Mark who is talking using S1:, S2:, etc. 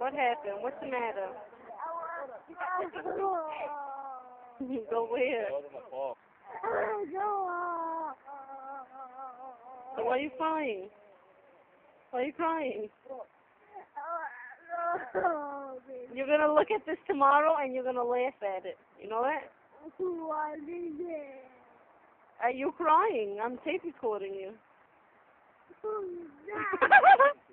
S1: What happened? What's the matter? Go where? So why are you crying? Why are you crying? You're gonna look at this tomorrow and you're gonna laugh at it. You know that? Are you crying? I'm tape recording you.